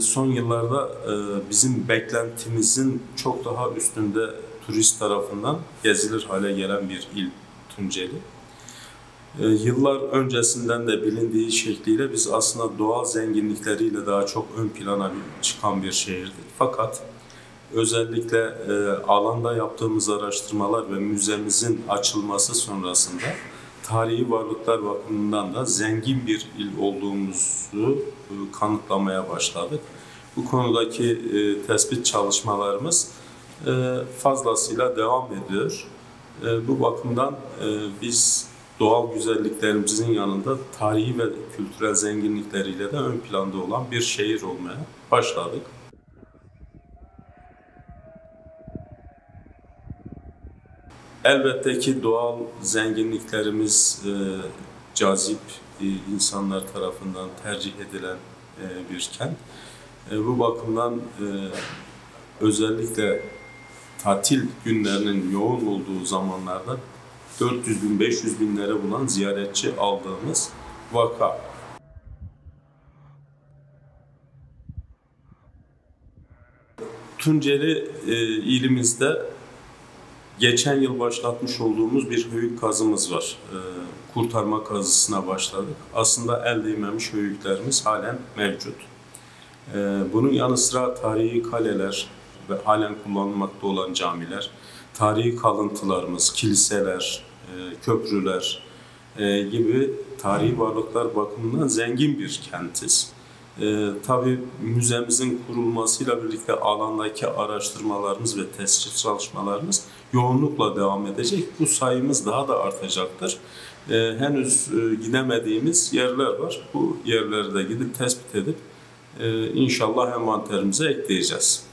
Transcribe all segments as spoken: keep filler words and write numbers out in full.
Son yıllarda e, bizim beklentimizin çok daha üstünde turist tarafından gezilir hale gelen bir il Tunceli. E, yıllar öncesinden de bilindiği şekliyle biz aslında doğal zenginlikleriyle daha çok ön plana çıkan bir şehirdik. Fakat özellikle e, alanda yaptığımız araştırmalar ve müzemizin açılması sonrasında tarihi varlıklar bakımından da zengin bir il olduğumuzu e, kanıtlamaya başladık. Bu konudaki e, tespit çalışmalarımız e, fazlasıyla devam ediyor. E, bu bakımdan e, biz doğal güzelliklerimizin yanında tarihi ve kültürel zenginlikleriyle de ön planda olan bir şehir olmaya başladık. Elbette ki doğal zenginliklerimiz e, cazip, e, insanlar tarafından tercih edilen e, bir kent. E, bu bakımdan e, özellikle tatil günlerinin yoğun olduğu zamanlarda dört yüz bin beş yüz binlere bulan ziyaretçi aldığımız vaka. Tunceli e, ilimizde geçen yıl başlatmış olduğumuz bir höyük kazımız var. E, kurtarma kazısına başladık. Aslında el değmemiş höyüklerimiz halen mevcut. E, bunun yanı sıra tarihi kaleler ve halen kullanılmakta olan camiler, tarihi kalıntılarımız, kiliseler, e, köprüler e, gibi tarihi varlıklar bakımından zengin bir kentiz. Ee, tabii müzemizin kurulmasıyla birlikte alandaki araştırmalarımız ve tescil çalışmalarımız yoğunlukla devam edecek. Bu sayımız daha da artacaktır. Ee, henüz e, gidemediğimiz yerler var. Bu yerleri de gidip tespit edip e, inşallah envanterimize ekleyeceğiz.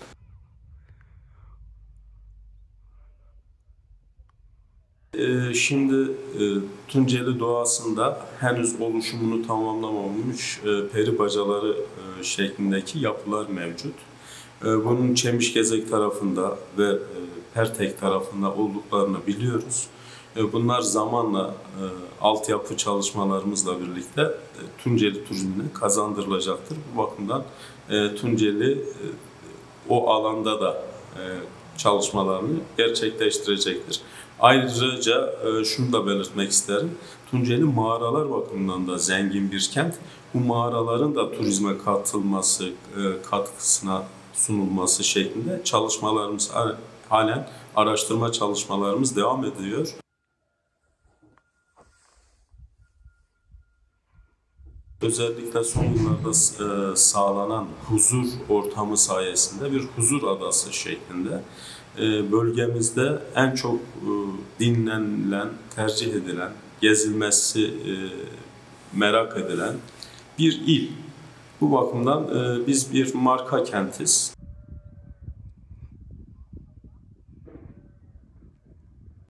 Şimdi e, Tunceli doğasında henüz oluşumunu tamamlamamış e, peri bacaları e, şeklindeki yapılar mevcut. E, bunun Çemişgezek tarafında ve e, Pertek tarafında olduklarını biliyoruz. E, bunlar zamanla e, altyapı çalışmalarımızla birlikte e, Tunceli turizmine kazandırılacaktır. Bu bakımdan e, Tunceli e, o alanda da e, çalışmalarını gerçekleştirecektir. Ayrıca e, şunu da belirtmek isterim. Tunceli mağaralar bakımından da zengin bir kent. Bu mağaraların da turizme katılması, e, katkısına sunulması şeklinde çalışmalarımız halen araştırma çalışmalarımız devam ediyor. Özellikle son yıllarda e, sağlanan huzur ortamı sayesinde bir huzur adası şeklinde e, bölgemizde en çok e, dinlenilen, tercih edilen, gezilmesi e, merak edilen bir il. Bu bakımdan e, biz bir marka kentiz.